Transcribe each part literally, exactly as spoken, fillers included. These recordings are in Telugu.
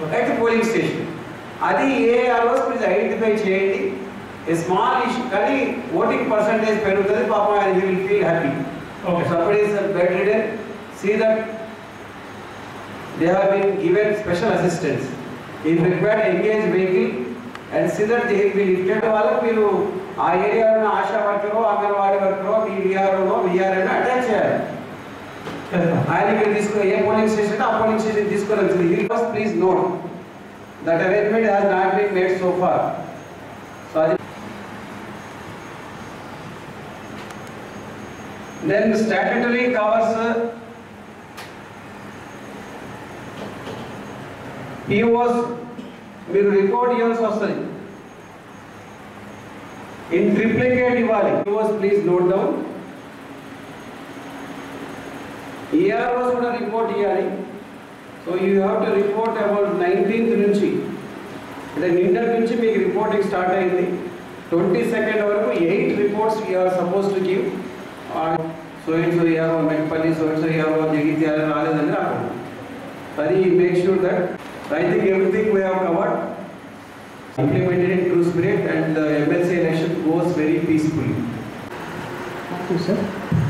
at the polling station. Adi A R Os please identify cheyandi. A small issue kani voting percentage perugutadi papa and he will feel happy. Okay. Somebody is bedridden, see that they have been given special assistance. If required, engage vehicle and see that they will be lifted. Vallu meeru aa area lo asha worker anganwadi worker V R O V R N attach cheyali. ఆయన ఇక్కడ తీసుకుని ఏ పోలింగ్ స్టేషన్ ఆ పోలింగ్ స్టేషన్ తీసుకొని వచ్చింది. He must please note that arrangement has not been made so far. So అది దెన్ స్టాట్యూటరీ కవర్స్ పిఓస్ మీరు రిపోర్ట్ ఇవ్వాల్సి వస్తుంది. ఇన్ ట్రిప్లికేట్ ఇవ్వాలి. POs please note down. E R Os కూడా రిపోర్ట్ ఇవ్వాలి. So you have to report about nineteenth నుంచి అంటే నిన్నటి నుంచి మీకు రిపోర్టింగ్ స్టార్ట్ అయింది. ట్వంటీ సెకండ్ వరకు eight reports you are suppose to give. So and so ERO Metpalli, so and so ERO Jagtial రాలేదని రాకుండా అది make sure that I think everything we have covered, implemented in true spirit and the MLC election goes very peacefully. Thank you sir.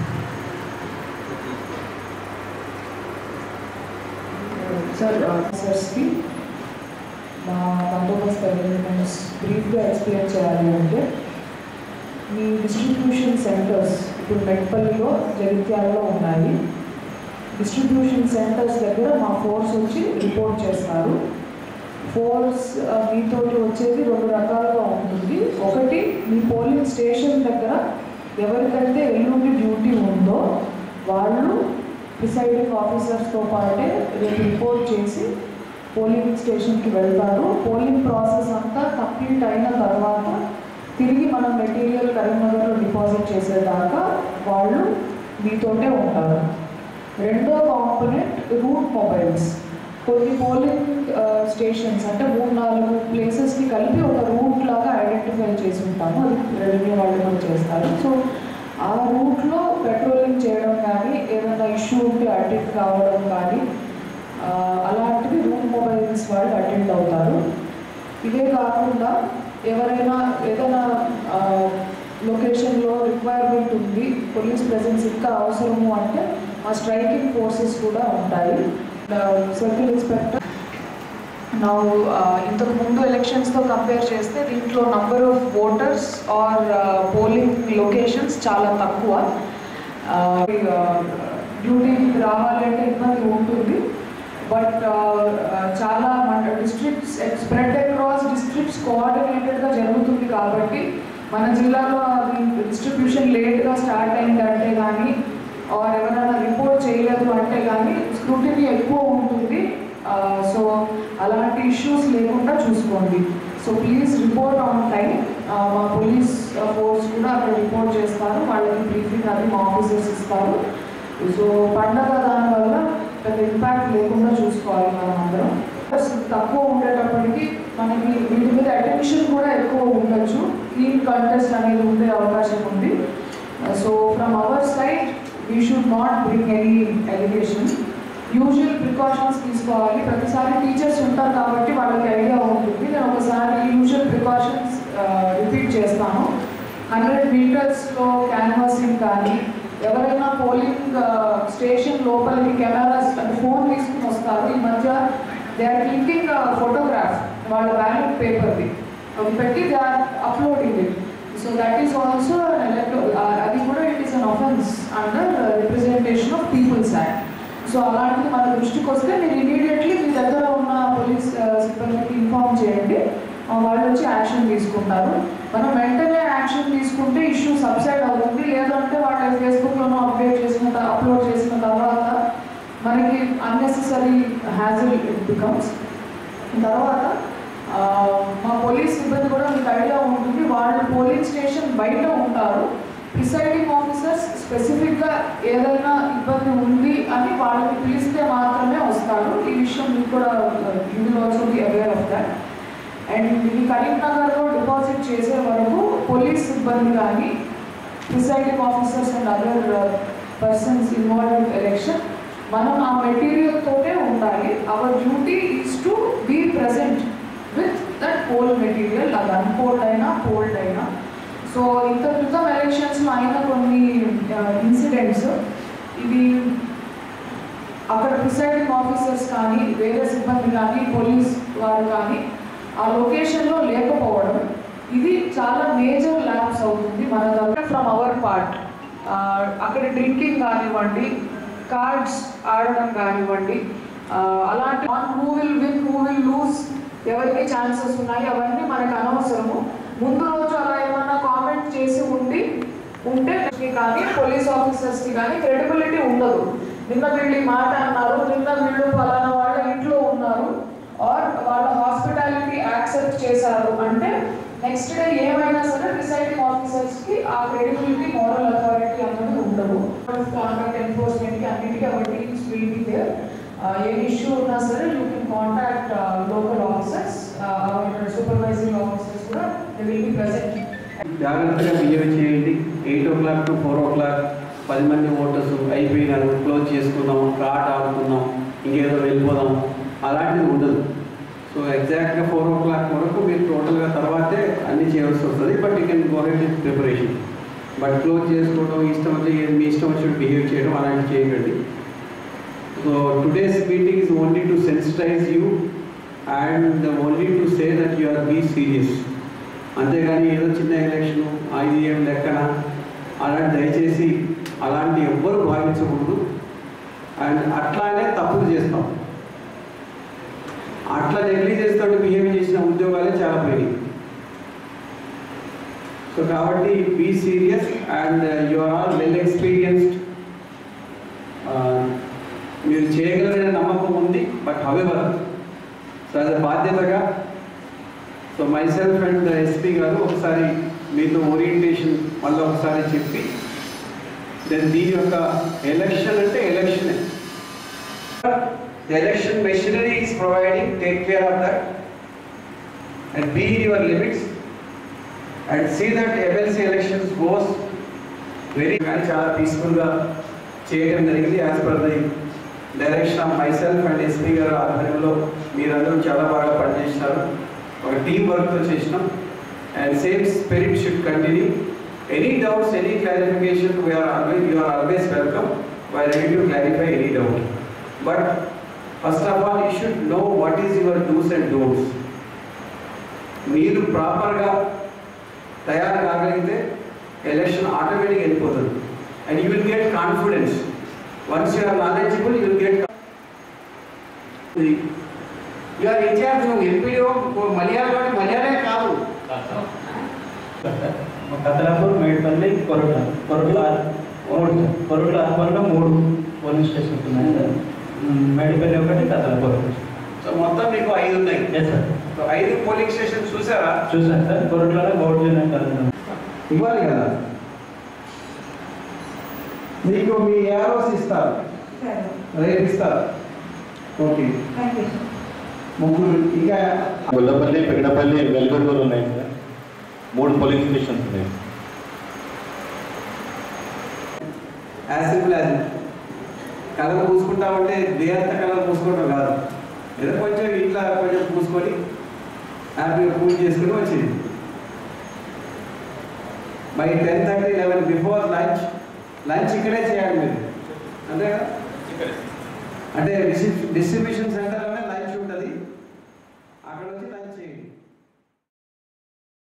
Sir ఆఫీసర్స్కి మా బందోబస్తు అరేంజ్మెంట్స్ బ్రీఫ్గా ఎక్స్ప్లెయిన్ చేయాలి అంటే మీ డిస్ట్రిబ్యూషన్ సెంటర్స్ ఇప్పుడు మెట్పల్లిలో జగిత్యాలలో ఉన్నాయి. డిస్ట్రిబ్యూషన్ సెంటర్స్ దగ్గర మా ఫోర్స్ వచ్చి రిపోర్ట్ చేస్తారు. ఫోర్స్ మీతోటి వచ్చేది రెండు రకాలుగా ఉంటుంది. ఒకటి మీ పోలింగ్ స్టేషన్ దగ్గర ఎవరికైతే ఎల్లుండి డ్యూటీ ఉందో వాళ్ళు ప్రిసైడింగ్ ఆఫీసర్స్తో పాటే రేపు రిపోర్ట్ చేసి పోలింగ్ స్టేషన్కి వెళ్తారు. పోలింగ్ ప్రాసెస్ అంతా కంప్లీట్ అయిన తర్వాత తిరిగి మనం మెటీరియల్ కరీంనగర్లో డిపాజిట్ చేసేదాకా వాళ్ళు మీతోటే ఉంటారు. రెండో కాంపోనెంట్ రూట్ మొబైల్స్. కొన్ని పోలింగ్ స్టేషన్స్ అంటే మూడు నాలుగు ప్లేసెస్కి కలిపి ఒక రూట్ లాగా ఐడెంటిఫై చేసి ఉంటాము. అది రెవెన్యూ వాళ్ళు కూడా చేస్తారు. సో ఆ రూట్లో పెట్రోలింగ్ చేయడం కానీ ఏదైనా ఇష్యూ ఉంటే అటెండ్ కావడం కానీ అలాంటివి రూట్ మొబైల్స్ వాళ్ళు అటెండ్ అవుతారు. ఇవే కాకుండా ఎవరైనా ఏదైనా లొకేషన్లో రిక్వైర్మెంట్ ఉంది, పోలీస్ ప్రెజెన్స్ ఇంకా అవసరము అంటే ఆ స్ట్రైకింగ్ ఫోర్సెస్ కూడా ఉంటాయి. సర్కిల్ ఇన్స్పెక్టర్ నా ఇంతకు ముందు ఎలక్షన్స్తో కంపేర్ చేస్తే దీంట్లో number of voters or polling locations చాలా తక్కువ. డ్యూటీకి రావాలంటే ఇబ్బంది ఉంటుంది. బట్ చాలా మన డిస్ట్రిక్ట్స్ స్ప్రెడ్ అక్రాస్ డిస్ట్రిక్ట్స్ కోఆర్డినేటెడ్గా జరుగుతుంది కాబట్టి మన జిల్లాలో అది డిస్ట్రిబ్యూషన్ లేట్గా స్టార్ట్ అయిందంటే కానీ ఆర్ ఎవరైనా రిపోర్ట్ చేయలేదు అంటే కానీ స్క్రూటినీ ఎక్కువ ఉంటుంది. సో అలాంటి ఇష్యూస్ లేకుండా చూసుకోండి. So please report on time. మా పోలీస్ ఫోర్స్ కూడా అక్కడ రిపోర్ట్ చేస్తారు, వాళ్ళకి బ్రీఫింగ్ అది మా ఆఫీసర్స్ ఇస్తారు. సో పండగ దానివల్ల పెద్ద ఇంపాక్ట్ లేకుండా చూసుకోవాలి మనం అందరం. తక్కువ ఉండేటప్పటికీ మనకి వీటి మీద అటెన్షన్ కూడా ఎక్కువ ఉండొచ్చు. క్లీన్ కంటెస్ట్ అనేది ఉండే అవకాశం ఉంది. So from our side we should not bring any allegation. Usual precautions తీసుకోవాలి. ప్రతిసారి టీచర్స్ ఉంటారు కాబట్టి వాళ్ళకి ఐడియా ఉంటుంది. నేను ఒకసారి యూజువల్ ప్రికాషన్స్ రిపీట్ చేస్తాను. హండ్రెడ్ మీటర్స్లో క్యాన్వాసింగ్ కానీ ఎవరైనా పోలింగ్ స్టేషన్ లోపలికి కెమెరాస్ అంటే ఫోన్ తీసుకుని వస్తారు. ఈ మధ్య దే ఆర్ క్లికింగ్ ఫోటోగ్రాఫ్ వాళ్ళ బ్యాలెట్ పేపర్ది అవి పెట్టి they are uploading it. So that is also అది కూడా it is an offence under representation of peoples act. So అలాంటిది మన దృష్టికి వస్తే మీరు ఇమీడియట్లీ మీ దగ్గర ఉన్న పోలీస్ సిబ్బందికి ఇన్ఫార్మ్ చేయండి. వాళ్ళు వచ్చి యాక్షన్ తీసుకుంటారు. మనం వెంటనే యాక్షన్ తీసుకుంటే ఇష్యూ సబ్సైడ్ అవుతుంది. లేదంటే వాళ్ళు ఫేస్బుక్లోనూ అప్డేట్ చేసిన అప్లోడ్ చేసిన తర్వాత మనకి అన్నెసెసరీ హ్యాజల్ ఇట్ బికమ్స్. తర్వాత మా పోలీస్ సిబ్బంది కూడా మీకు ఐడియా ఉంటుంది. వాళ్ళు పోలింగ్ స్టేషన్ బయట ఉంటారు. ప్రిసైడింగ్ ఆఫీసర్స్ స్పెసిఫిక్గా ఏదైనా ఇబ్బంది ఉంది అని వాళ్ళని పిలిస్తే మాత్రమే వస్తారు. ఈ విషయం మీకు కూడా you will also be aware of that. And ఇది కరీంనగర్లో డిపాజిట్ చేసే వరకు పోలీస్ సిబ్బంది కానీ presiding officers and other persons involve in election మనం ఆ మెటీరియల్ తోటే ఉండాలి. Our duty is to be present with that poll material, అది అన్పోల్డ్ అయినా పోల్డ్ అయినా. సో ఇంత క్రితం ఎలక్షన్స్లో అయిన కొన్ని ఇన్సిడెంట్స్, ఇది అక్కడ ప్రిసైడింగ్ ఆఫీసర్స్ కానీ వేరే సిబ్బంది కానీ పోలీస్ వారు కానీ ఆ లొకేషన్లో లేకపోవడం, ఇది చాలా మేజర్ ల్యాప్స్ అవుతుంది మన దగ్గర ఫ్రమ్ అవర్ పార్ట్. అక్కడ డ్రింకింగ్ కానివ్వండి, కార్డ్స్ ఆడడం కానివ్వండి, అలాంటి who will win who will lose, ఎవరికి ఛాన్సెస్ ఉన్నాయి అవన్నీ మనకు అనవసరము. ముందు రోజు అలా ఏమన్నా కామెంట్ చేసి ఉండి ఉంటే కానీ పోలీస్ ఆఫీసర్స్కి కానీ క్రెడిబిలిటీ ఉండదు. నిన్న వీళ్ళు మాట అన్నారు, నిన్న వీళ్ళు ఫలానా వాళ్ళ ఇంట్లో ఉన్నారు, ఆర్ వాళ్ళ హాస్పిటాలిటీ యాక్సెప్ట్ చేశారు అంటే నెక్స్ట్ డే ఏమైనా సరే ప్రిసైడింగ్ ఆఫీసర్స్కి ఆ క్రెడిబిలిటీ, మోరల్ అథారిటీ అన్నది ఉండదు. కాంటాక్ట్ ఎన్ఫోర్స్మెంట్కి అన్నిటికీ our teams will be there. ఏ ఇష్యూ ఉన్నా సరే you can contact local officers, our supervising officers కూడా దే విల్ బి ప్రెసెంట్. జాగ్రత్తగా బిహేవ్ చేయండి. Eight o'clock to four o'clock పది మంది ఓటర్స్ అయిపోయినారు, క్లోజ్ చేసుకుందాం, కార్డ్ ఆడుకుందాం, ఇంకేదో వెళ్ళిపోదాం, అలాంటిది ఉండదు. సో ఎగ్జాక్ట్గా ఫోర్ ఓ క్లాక్ వరకు మీరు టోటల్గా తర్వాతే అన్నీ చేయవలసి వస్తుంది. But you can go head with preparation. But close చేసుకోవడం, ఇష్టం వచ్చి మీ ఇష్టం వచ్చినట్టు బిహేవ్ చేయడం అలాంటివి చేయకండి. So today's meeting is only to sensitize you and only to say that you are be serious. అంతేగాని ఏదో చిన్న ఎలక్షన్ అది ఏం లెక్కన అలాంటి దయచేసి అలాంటి ఎవ్వరూ భావించకూడదు. అండ్ అట్లానే తప్పులు చేస్తాం, అట్లా నెగ్లిజెన్స్తో బిహేవ్ చేసిన ఉద్యోగాలే చాలా పోయినాయి. సో కాబట్టి be serious and you are all well experienced. మీరు చేయగలరనే నమ్మకం ఉంది. బట్ హవెవర్ సో అది బాధ్యతగా so myself and SP గారు ఒకసారి మీతో ఓరియంటేషన్ మళ్ళీ ఒకసారి చెప్పి దెన్ దీని యొక్క ఎలక్షన్ అంటే ఎలక్షనే. The election machinery is providing, take care of that and be in your limits and see that M L C elections goes very very చాలా పీస్ఫుల్గా చేయడం జరిగింది. As per the direction of myself and SP గారు ఆధ్వర్యంలో మీరందరూ చాలా బాగా పనిచేసినారు. ఒక టీం వర్క్తో చేసినాం and same spirit should continue. Any doubts, any clarification we are always you are always welcome. We are ready to clarify any doubt. But first of all, you should know what is your do's and don'ts. మీరు ప్రాపర్గా తయారు కాగలిగితే ఎలక్షన్ ఆటోమేటిక్గా వెళ్ళిపోతుంది and you will get confidence. Once you are knowledgeable you will get. You are incharge, నువ్వు ఎంపీడీఓ మలయాళం మలయాళమే కాదు. కతలాపూర్, మేడ్పల్లి, కొరట్ల కొరట్ల మూడు కొరట్ల ఆర్పల్లో మూడు పోలీస్ స్టేషన్స్ ఉన్నాయి సార్. మేడ్పల్లి ఒకటి, కతలాపూర్. సో మొత్తం మీకు ఐదు ఉన్నాయి. Yes sir. సో ఐదు పోలింగ్ స్టేషన్ చూసారా? చూసాను సార్. కొరట్లలో గౌడ్ కలుగుతాం. ఇవ్వాలి కదా మీకు. మీ యారోస్ ఇస్తారు, రేపు ఇస్తారు. ఓకే, ముగ్గురు. ఇంకా గొల్లపల్లి, పెగడపల్లి, వెల్గొండూరు ఉన్నాయి సార్. మూడు పోలింగ్ స్టేషన్స్ ఉన్నాయి. యాజ్ సింపుల్ యాజ్ కలర్ పూసుకుంటామంటే దేంత కలర్ పూసుకోవడం కాదు, ఏదో కొంచెం ఇట్లా కొంచెం పూసుకొని హ్యాపీగా పూజ చేసుకుని వచ్చింది. By ten thirty eleven before lunch lunch ఇక్కడే చేయాలి మీరు, అంతే కదా? అంటే డిస్ట్రిబ్యూషన్